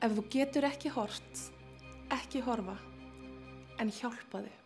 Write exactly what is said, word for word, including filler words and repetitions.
Ef þú getur ekki hort, ekki horfa, en hjálpaðu.